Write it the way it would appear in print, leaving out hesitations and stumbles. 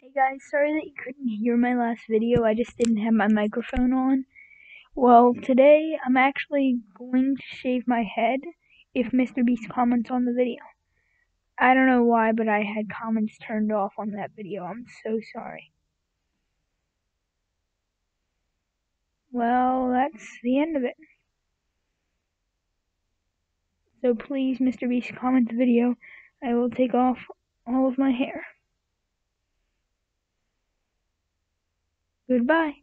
Hey guys, sorry that you couldn't hear my last video, I just didn't have my microphone on. Well, today I'm actually going to shave my head if MrBeast comments on the video. I don't know why, but I had comments turned off on that video. I'm so sorry. Well, that's the end of it. So please, MrBeast, comment the video. I will take off all of my hair. Goodbye.